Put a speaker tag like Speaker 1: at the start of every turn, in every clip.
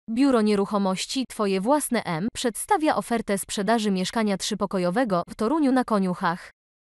Speaker 1: Biuro Nieruchomości Twoje Własne M przedstawia ofertę sprzedaży mieszkania trzypokojowego w Toruniu na Koniuchach.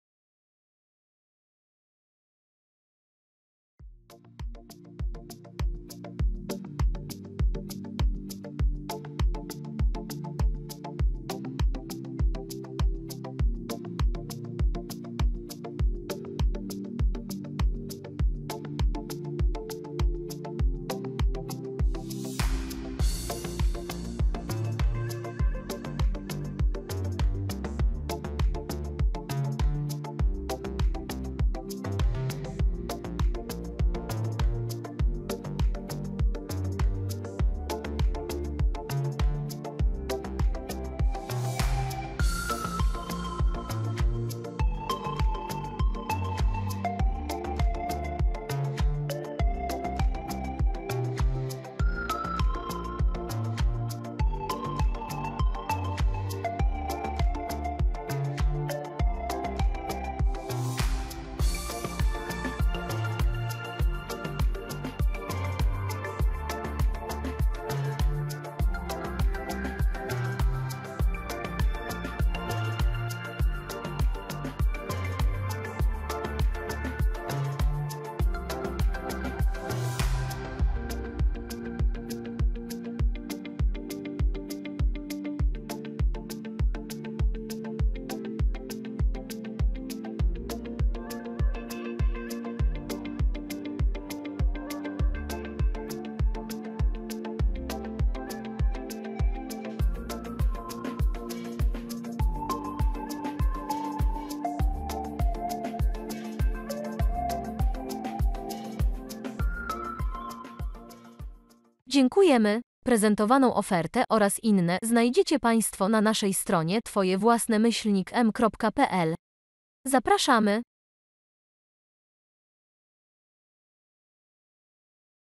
Speaker 1: Dziękujemy. Prezentowaną ofertę oraz inne znajdziecie Państwo na naszej stronie twojewłasne-m.pl. Zapraszamy.